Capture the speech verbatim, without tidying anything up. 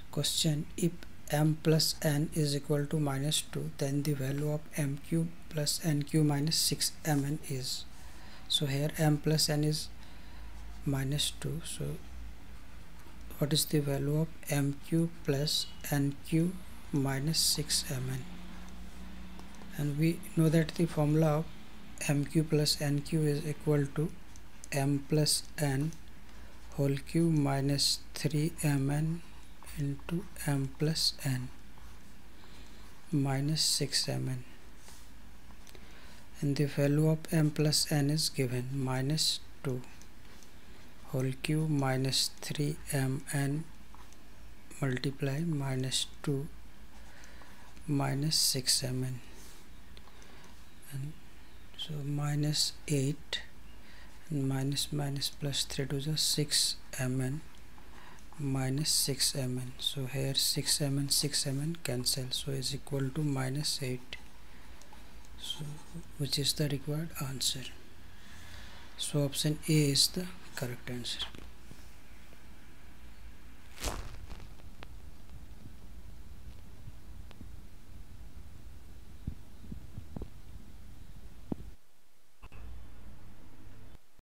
Question: if m plus n is equal to minus two, then the value of m cube plus n cube minus six m n is. So here m plus n is minus two, so what is the value of m cube plus n cube minus six m n? And we know that the formula of m cube plus n cube is equal to m plus n whole cube minus three m n into m plus n minus six m n, and the value of m plus n is given minus two whole cube minus three m n multiply minus two minus six m n, and so minus eight and minus minus plus three to the six m n minus six m n. So here six m n six m n cancel, so is equal to minus eight, so which is the required answer. So option A is the correct answer.